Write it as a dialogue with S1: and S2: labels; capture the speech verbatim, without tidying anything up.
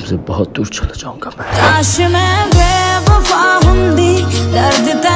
S1: तुझसे बहुत दूर चला जाऊंगा मैं।
S2: काश मैं बेवफा हुंदी, दर्द